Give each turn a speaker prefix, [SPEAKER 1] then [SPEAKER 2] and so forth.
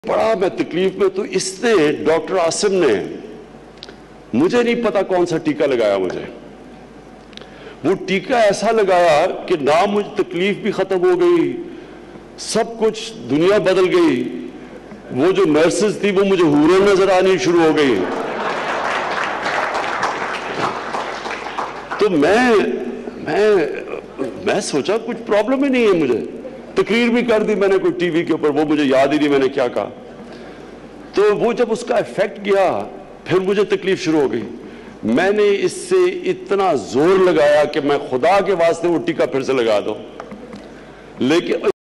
[SPEAKER 1] बड़ा मैं तकलीफ में, तो इसने डॉक्टर आसिम ने, मुझे नहीं पता कौन सा टीका लगाया, मुझे वो टीका ऐसा लगाया कि ना मुझे तकलीफ भी खत्म हो गई, सब कुछ दुनिया बदल गई। वो जो नर्सेज थी वो मुझे हूरें नजर आनी शुरू हो गई। तो मैं सोचा कुछ प्रॉब्लम ही नहीं है मुझे। तकरीर भी कर दी मैंने कोई टीवी के ऊपर, वो मुझे याद ही नहीं मैंने क्या कहा। तो वो जब उसका इफेक्ट गया फिर मुझे तकलीफ शुरू हो गई। मैंने इससे इतना जोर लगाया कि मैं खुदा के वास्ते वो टीका फिर से लगा दूं, लेकिन